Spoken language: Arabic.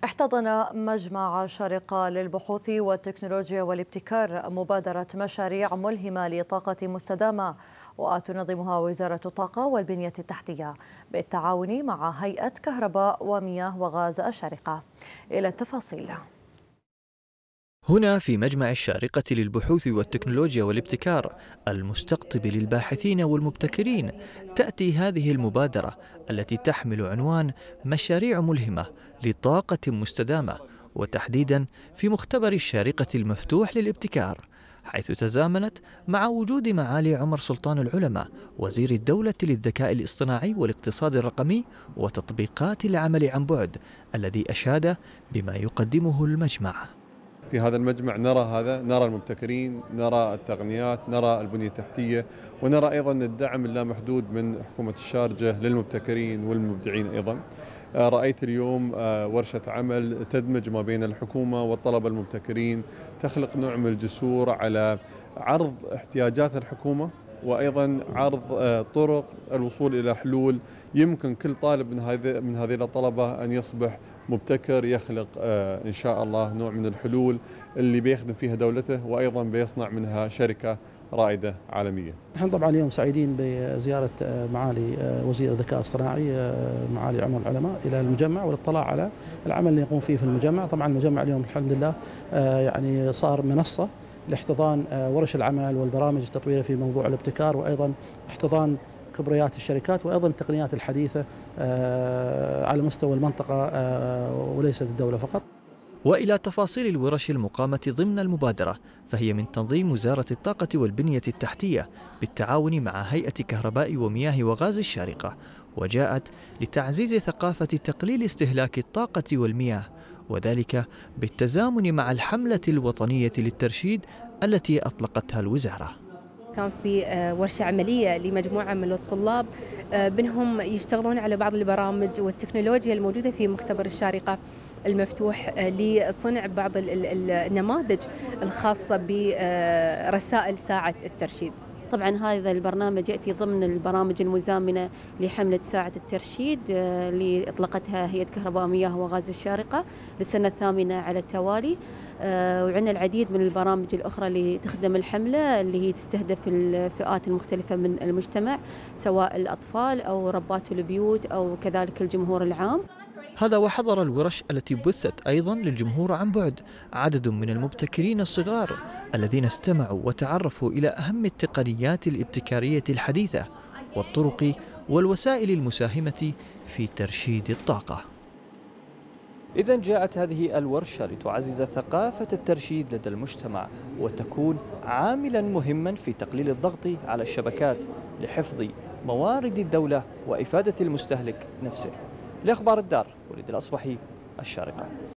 احتضن مجمع شارقة للبحوث والتكنولوجيا والابتكار مبادرة مشاريع ملهمة لطاقة مستدامة وتنظمها وزارة الطاقة والبنية التحتية بالتعاون مع هيئة كهرباء ومياه وغاز الشارقة. إلى التفاصيل. هنا في مجمع الشارقة للبحوث والتكنولوجيا والابتكار المستقطب للباحثين والمبتكرين، تأتي هذه المبادرة التي تحمل عنوان مشاريع ملهمة لطاقة مستدامة، وتحديدا في مختبر الشارقة المفتوح للابتكار، حيث تزامنت مع وجود معالي عمر سلطان العلماء وزير الدولة للذكاء الاصطناعي والاقتصاد الرقمي وتطبيقات العمل عن بعد، الذي أشاد بما يقدمه المجمع. في هذا المجمع نرى المبتكرين، نرى التقنيات، نرى البنية التحتية، ونرى أيضا الدعم اللامحدود من حكومة الشارقة للمبتكرين والمبدعين أيضا. رأيت اليوم ورشة عمل تدمج ما بين الحكومة والطلبة المبتكرين، تخلق نوع من الجسور على عرض احتياجات الحكومة، وأيضا عرض طرق الوصول إلى حلول يمكن كل طالب من هذه الطلبة أن يصبح مبتكر، يخلق إن شاء الله نوع من الحلول اللي بيخدم فيها دولته، وأيضا بيصنع منها شركة رائدة عالمية. نحن طبعا اليوم سعيدين بزيارة معالي وزير الذكاء الاصطناعي معالي عمر العلماء إلى المجمع والاطلاع على العمل اللي يقوم فيه في المجمع. طبعا المجمع اليوم الحمد لله يعني صار منصة لاحتضان ورش العمل والبرامج التطويرية في موضوع الابتكار، وأيضا احتضان كبريات الشركات وأيضا التقنيات الحديثة على مستوى المنطقة وليس الدولة فقط. وإلى تفاصيل الورش المقامة ضمن المبادرة، فهي من تنظيم وزارة الطاقة والبنية التحتية بالتعاون مع هيئة كهرباء ومياه وغاز الشارقة، وجاءت لتعزيز ثقافة تقليل استهلاك الطاقة والمياه، وذلك بالتزامن مع الحملة الوطنية للترشيد التي أطلقتها الوزارة. كان في ورشة عملية لمجموعة من الطلاب بأنهم يشتغلون على بعض البرامج والتكنولوجيا الموجودة في مختبر الشارقة المفتوح لصنع بعض النماذج الخاصة برسائل ساعة الترشيد. طبعا هذا البرنامج يأتي ضمن البرامج المزامنة لحملة ساعة الترشيد اللي أطلقتها هيئة كهرباء ومياه وغاز الشارقة للسنة الثامنة على التوالي، وعندنا العديد من البرامج الأخرى اللي تخدم الحملة اللي هي تستهدف الفئات المختلفة من المجتمع، سواء الأطفال أو ربات البيوت أو كذلك الجمهور العام. هذا وحضر الورش التي بثت أيضا للجمهور عن بعد عدد من المبتكرين الصغار الذين استمعوا وتعرفوا إلى أهم التقنيات الابتكارية الحديثة والطرق والوسائل المساهمة في ترشيد الطاقة. إذن جاءت هذه الورشة لتعزز ثقافة الترشيد لدى المجتمع وتكون عاملا مهما في تقليل الضغط على الشبكات لحفظ موارد الدولة وإفادة المستهلك نفسه. لأخبار الدار، وليد الأصبحي، الشارقة.